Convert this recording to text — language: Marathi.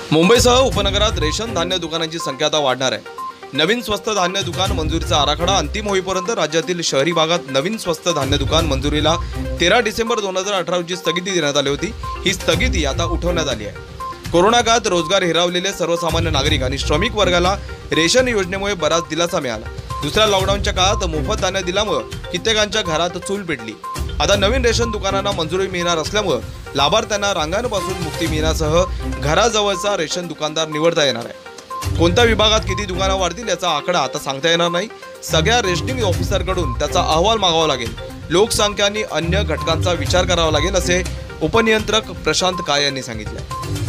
मुंबईसह उपनगरात रेशन धान्य दुकानांची संख्या आता वाढणार आहे। नवीन स्वस्त धान्य दुकान मंजुरीचा आराखडा अंतिम होईपर्यंत राज्यातील शहरी भागात नवीन स्वस्त धान्य दुकान मंजुरीला 13 डिसेंबर 2018 रोजी स्थगिती देण्यात आली होती। ही स्थगिती आता उठवण्यात आली आहे। कोरोना काळात रोजगार हिरावलेले सर्वसामान्य नागरिक आणि श्रमिक वर्गाला रेशन योजनेमुळे बराच दिलासा मिळाला। दुसऱ्या लॉकडाऊनच्या काळात मोफत धान्य दिल्यामुळे कित्येकांच्या घरात चूल पेटली। आता नवीन रेशन दुकानांना मंजुरी मिळणार असल्यामुळे लाभार्थ्यांना रांगांपासून मुक्ती मिळण्यासह घराजवळचा रेशन दुकानदार निवडता येणार आहे। कोणत्या विभागात किती दुकानं वाढतील याचा आकडा आता सांगता येणार नाही। सगळ्या रेशनिंग ऑफिसरकडून त्याचा अहवाल मागावा लागेल। लोकसंख्या आणि अन्य घटकांचा विचार करावा लागेल असे उपनियंत्रक प्रशांत काय यांनी सांगितले।